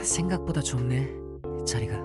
생각보다 좁네, 자리가.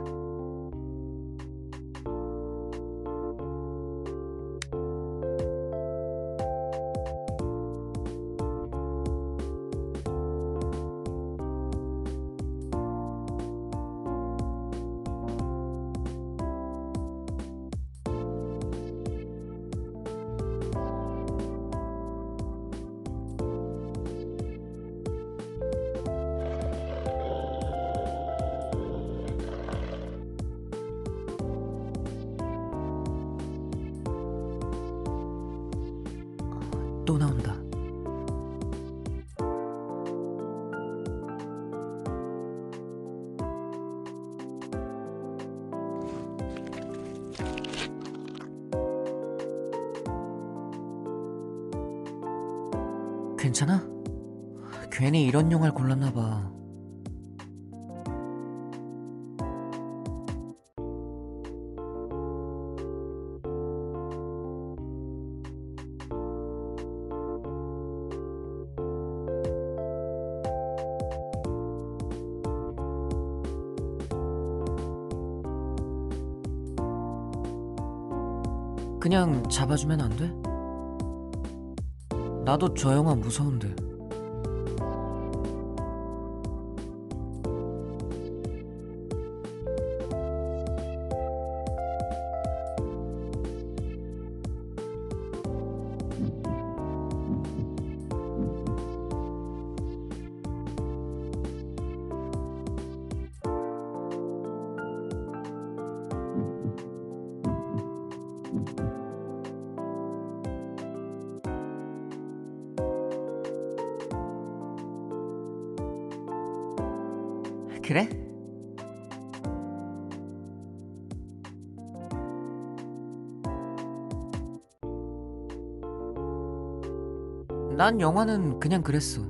또 나온다. 괜찮아? 괜히 이런 영화를 골랐나 봐. 그냥 잡아주면 안 돼? 나도 저 영화 무서운데. 그래? 난 영화는 그냥 그랬어.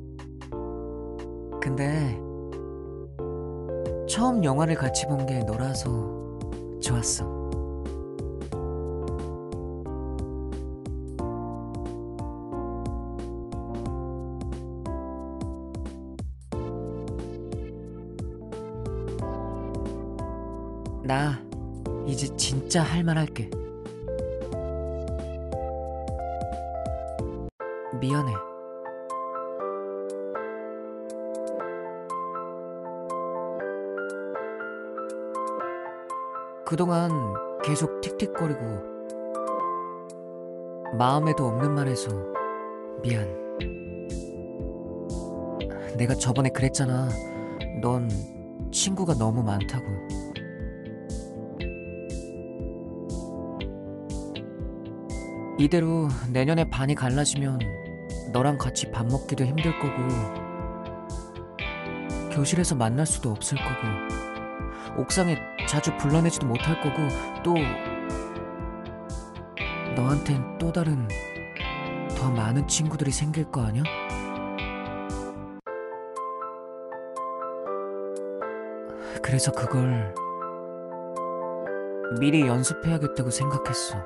근데 처음 영화를 같이 본 게 너라서 좋았어. 나 이제 진짜 할 말 할게. 미안해. 그동안 계속 틱틱거리고 마음에도 없는 말 해서 미안. 내가 저번에 그랬잖아. 넌 친구가 너무 많다고. 이대로 내년에 반이 갈라지면 너랑 같이 밥 먹기도 힘들 거고 교실에서 만날 수도 없을 거고 옥상에 자주 불러내지도 못할 거고 또 너한텐 또 다른 더 많은 친구들이 생길 거 아냐? 그래서 그걸 미리 연습해야겠다고 생각했어.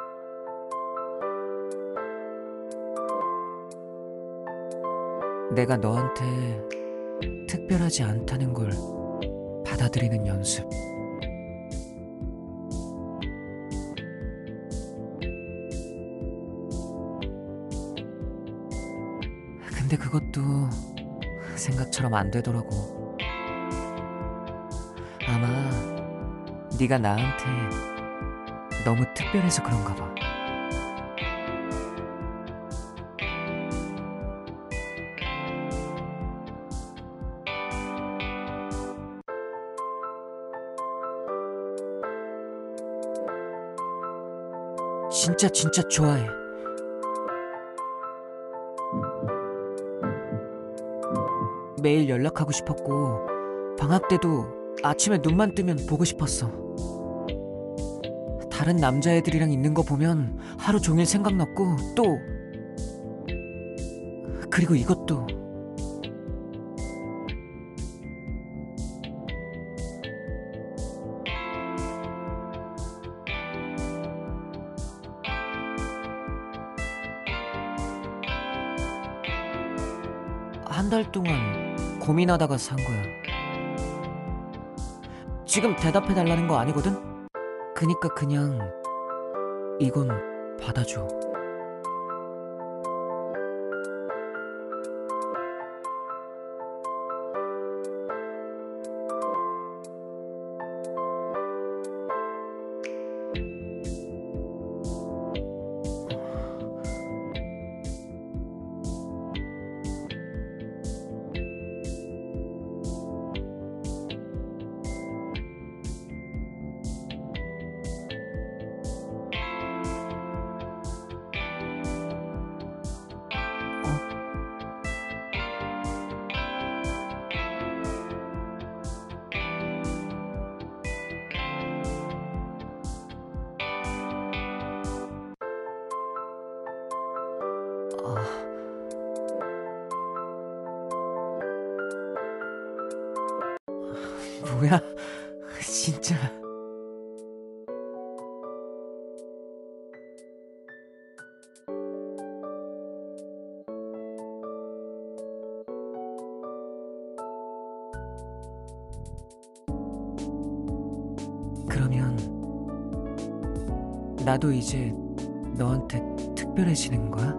내가 너한테 특별하지 않다는 걸 받아들이는 연습. 근데 그것도 생각처럼 안 되더라고. 아마 네가 나한테 너무 특별해서 그런가 봐. 진짜 좋아해. 매일 연락하고 싶었고 방학 때도 아침에 눈만 뜨면 보고 싶었어. 다른 남자애들이랑 있는 거 보면 하루 종일 생각났고 또 그리고 이것도 한 달 동안 고민하다가 산 거야. 지금 대답해달라는 거 아니거든? 그니까 그냥 이건 받아줘. 뭐야? 진짜. 그러면 나도 이제 너한테 특별해지는 거야?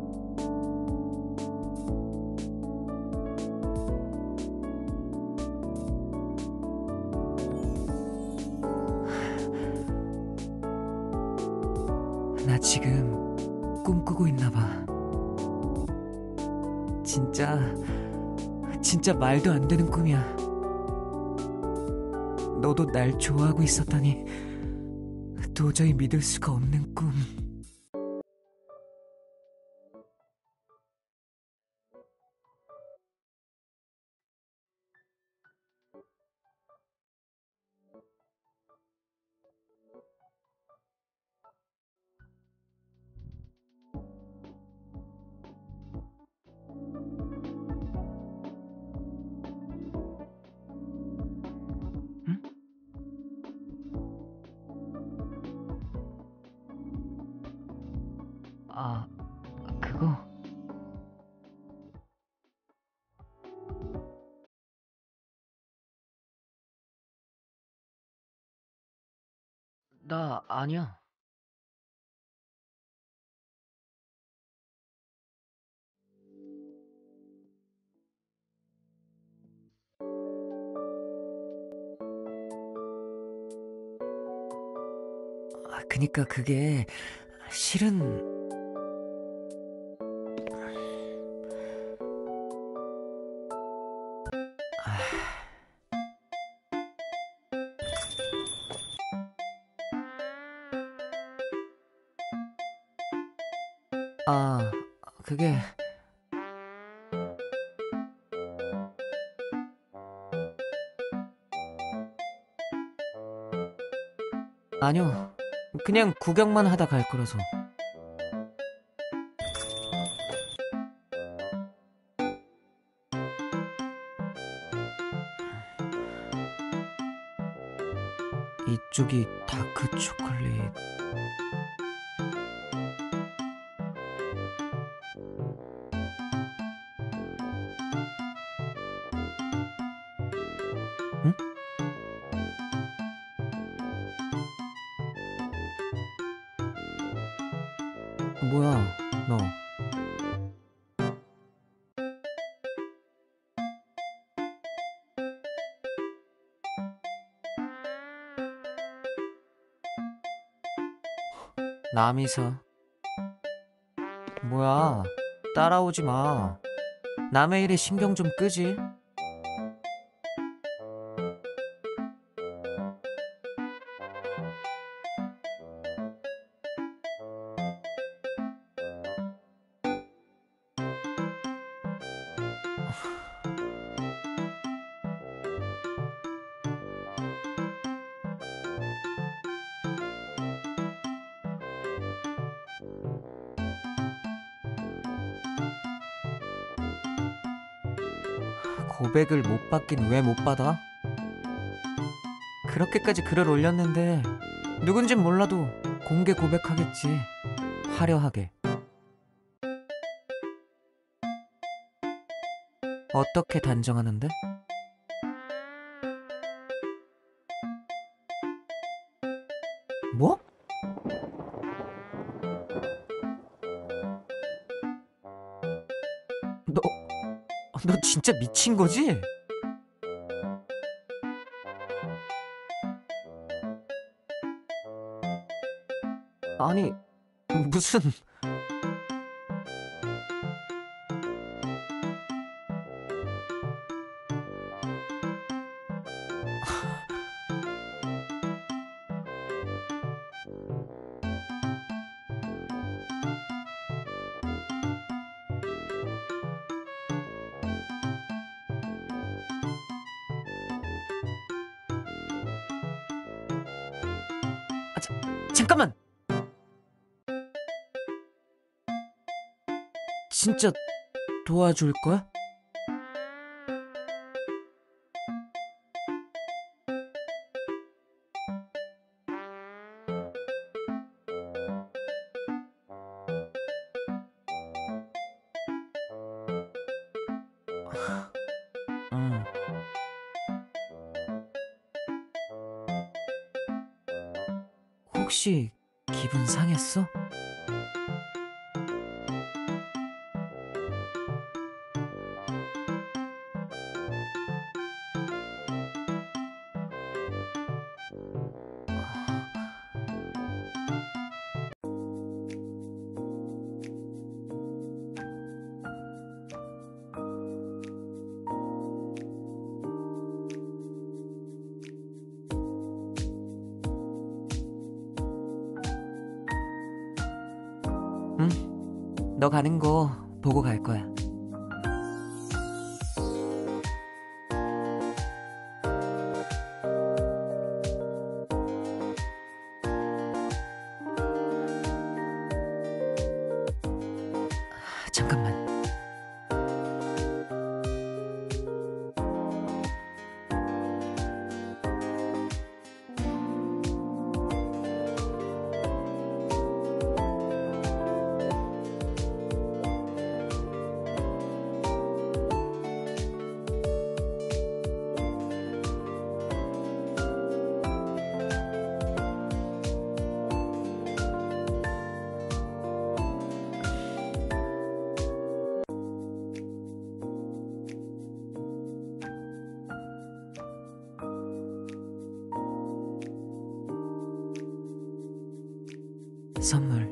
나 지금 꿈꾸고 있나 봐. 진짜 말도 안 되는 꿈이야. 너도 날 좋아하고 있었다니 도저히 믿을 수가 없는 꿈. 응? 아, 그거. 나 아니야. 그니까 그게 실은 아, 그게 아니요. 그냥 구경만 하다 갈 거라서. 이쪽이 다크 초콜릿. 응? 뭐야, 너. 남이서. 뭐야, 따라오지 마. 남의 일에 신경 좀 끄지. 고백을 못 받긴 왜 못 받아? 그렇게까지 글을 올렸는데 누군진 몰라도 공개 고백하겠지. 화려하게. 어떻게 단정하는데? 뭐? 너 진짜 미친 거지? 아니, 무슨... 잠깐만! 진짜 도와줄 거야? 응. 혹시 기분 상했어? 응, 너 가는 거 보고 갈 거야. 잠깐만. 선물.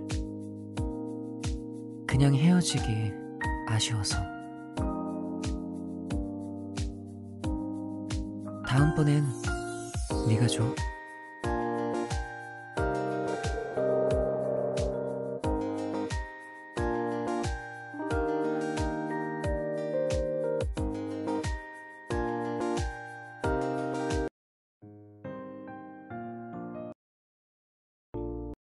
그냥 헤어지기 아쉬워서. 다음번엔 네가 줘.